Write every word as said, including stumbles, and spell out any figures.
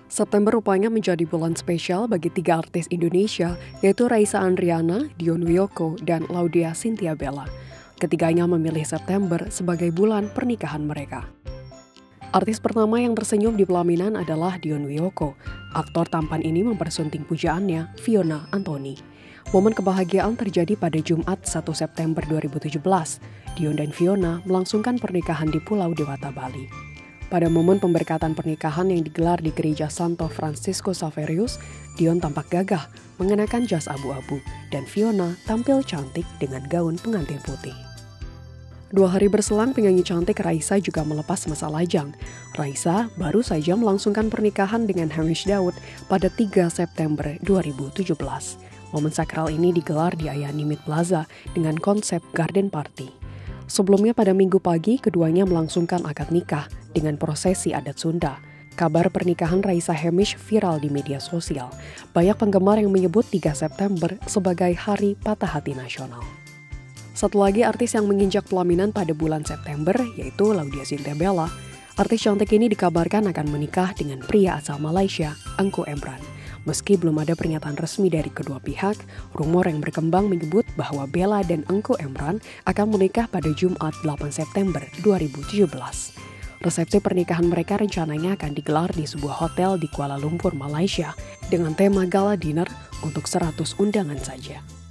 September rupanya menjadi bulan spesial bagi tiga artis Indonesia, yaitu Raisa Andriana, Dion Wiyoko, dan Laudya Chintya Bella. Ketiganya memilih September sebagai bulan pernikahan mereka. Artis pertama yang tersenyum di pelaminan adalah Dion Wiyoko. Aktor tampan ini mempersunting pujaannya, Fiona Anthony. Momen kebahagiaan terjadi pada Jumat satu September dua ribu tujuh belas. Dion dan Fiona melangsungkan pernikahan di Pulau Dewata, Bali. Pada momen pemberkatan pernikahan yang digelar di gereja Santo Francisco Xaverius, Dion tampak gagah mengenakan jas abu-abu dan Fiona tampil cantik dengan gaun pengantin putih. Dua hari berselang, penyanyi cantik Raisa juga melepas masa lajang. Raisa baru saja melangsungkan pernikahan dengan Hamish Daud pada tiga September dua ribu tujuh belas. Momen sakral ini digelar di Ayanimit Plaza dengan konsep garden party. Sebelumnya pada Minggu pagi, keduanya melangsungkan akad nikah dengan prosesi adat Sunda. Kabar pernikahan Raisa Hamish viral di media sosial. Banyak penggemar yang menyebut tiga September sebagai Hari Patah Hati Nasional. Satu lagi artis yang menginjak pelaminan pada bulan September, yaitu Laudya Chintya Bella. Artis cantik ini dikabarkan akan menikah dengan pria asal Malaysia, Engku Emran. Meski belum ada pernyataan resmi dari kedua pihak, rumor yang berkembang menyebut bahwa Bella dan Engku Emran akan menikah pada Jumat delapan September dua ribu tujuh belas. Resepsi pernikahan mereka rencananya akan digelar di sebuah hotel di Kuala Lumpur, Malaysia, dengan tema gala dinner untuk seratus undangan saja.